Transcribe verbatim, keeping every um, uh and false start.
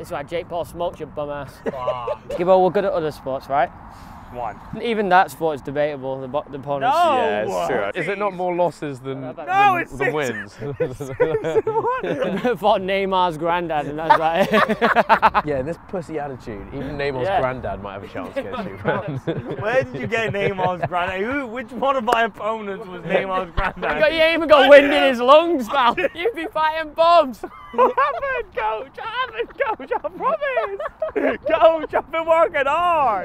This is why Jake Paul smoked your bum ass. Wow. Gibbo, we're good at other sports, right? One. Even that sport is debatable, the, the opponents. No! Yeah, it's true. Is it not more losses than, No, than, it's than six. wins? For Neymar's granddad, and that's like it. Yeah, this pussy attitude, even Neymar's Yeah. granddad might have a chance against you. Where did you get Neymar's granddad? Who, which one of my opponents was Neymar's granddad? You, got, you ain't even got wind in his lungs, pal. You'd be fighting bombs. I haven't, coach. I haven't, coach. I promise. Coach, I've been working hard.